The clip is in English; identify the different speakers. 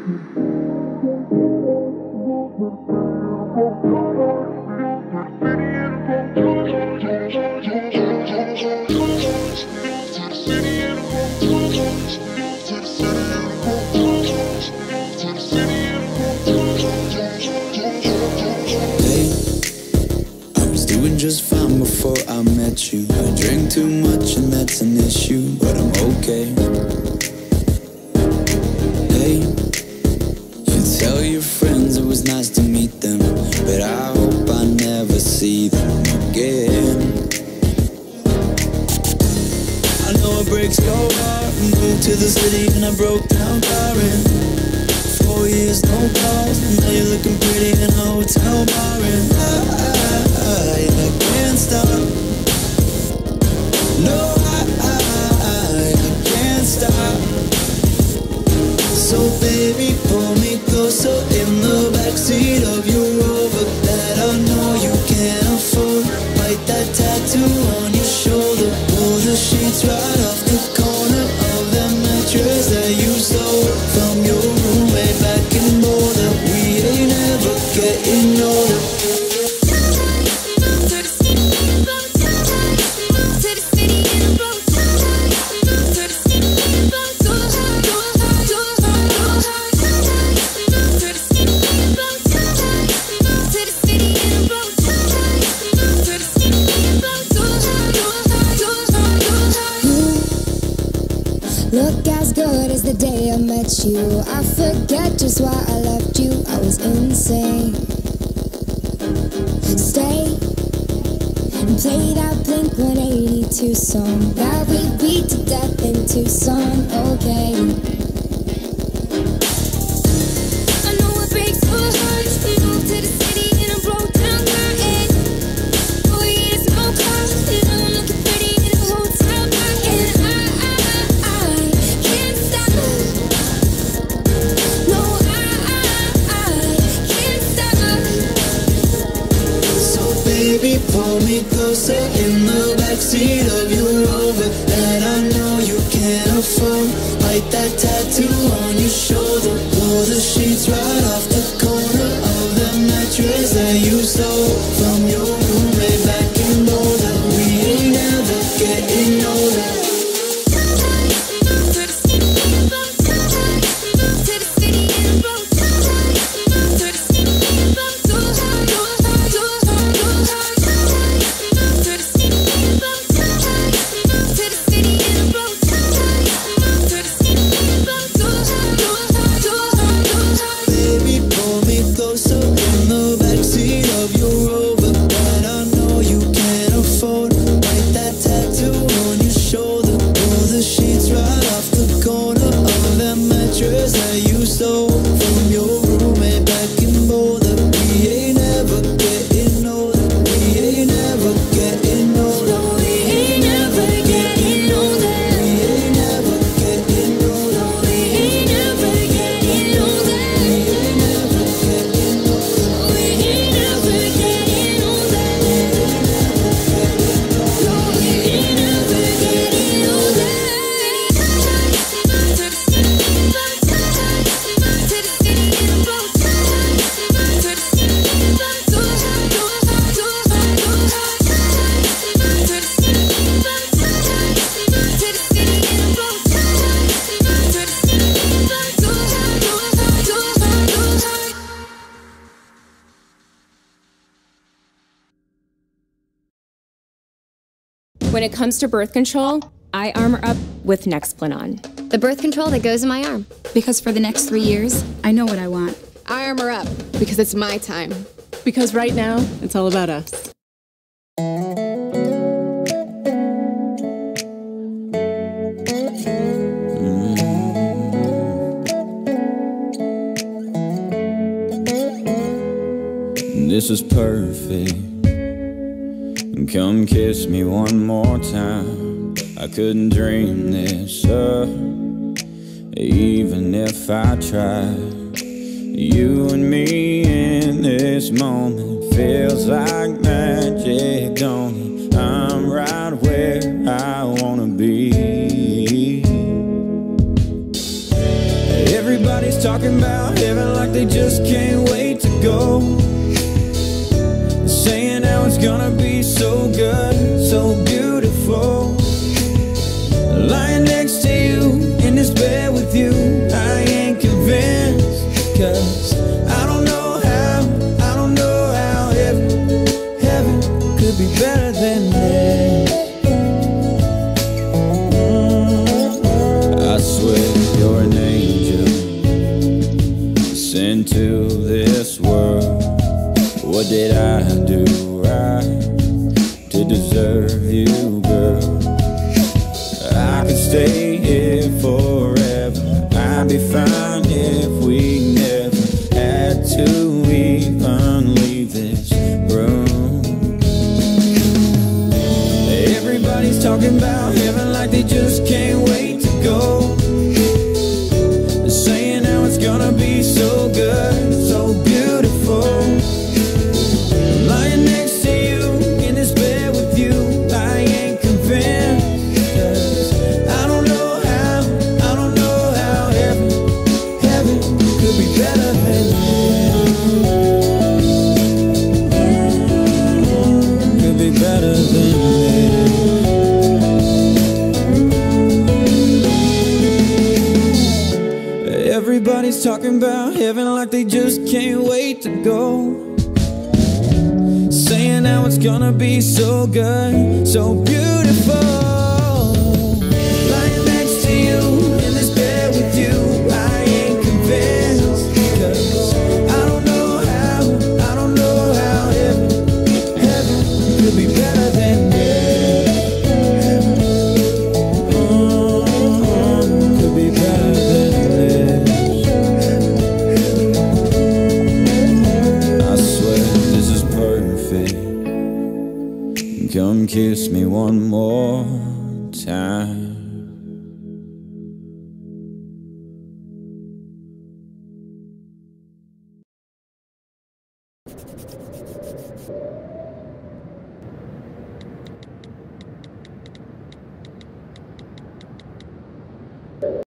Speaker 1: Just fine before I met you. I drink too much and that's an issue, but I'm okay. Hey, you tell your friends it was nice to meet them, but I hope I never see them again. I know it breaks your heart. Moved to the city and I broke down crying. 4 years, no calls, now you're looking pretty in a hotel bar, and I can't stop. No, I can't stop. So baby, pull me closer in the backseat of your Rover that I know you can't afford. Bite that tattoo on your shoulder. Pull the sheets right off the corner of that mattress that you stole from your roommate back in Boulder. We ain't ever getting older.
Speaker 2: Look as good as the day I met you. I forget just why I left you. I was insane. Stay and play that Blink-182 song that we beat to death in Tucson. Okay. I know it breaks your heart. We moved to the city and I broke down crying. 4 years, no calls, and I'm looking pretty in a hotel bar, and I can't stop. No, I can't stop.
Speaker 1: So baby, pull me closer in the backseat of your Rover that I know you can't afford. Bite that tattoo on your shoulder. Pull the sheets right off the corner of that mattress that you stole from your roommate back in Boulder. We ain't ever getting older.
Speaker 3: When it comes to birth control, I armor up with Nexplanon.
Speaker 4: The birth control that goes in my arm.
Speaker 5: Because for the next 3 years, I know what I want.
Speaker 6: I armor up because it's my time. Because right now, it's all about us.
Speaker 1: This is perfect. Come kiss me one more time. I couldn't dream this up, even if I tried. You and me in this moment feels like magic, don't it? I'm right where I wanna be. Everybody's talking talking about heaven like they just can't wait to go. Saying how it's gonna be so good, so beautiful. Lying next to you in this bed with you, I ain't convinced. 'Cause I don't know how heaven could be better than this. I swear you're an angel sent to this world. What did I do right to deserve you, girl? I could stay here forever. I'd be fine if we never had to even leave this room. Everybody's talking about heaven like they just can't wait to go. They're saying how it's gonna be so good, so beautiful. Lying next to you in this bed with you, I ain't convinced. 'Cause I don't know how heaven could be better than this. Could be better than this. Everybody's talking about heaven like they just can't wait to go. Saying how it's gonna be so good, so beautiful. Lying next to you in this bed with you, I ain't convinced. 'Cause I don't know how heaven could be better than this. Could be better than this. I swear this is perfect. Come kiss me one more time.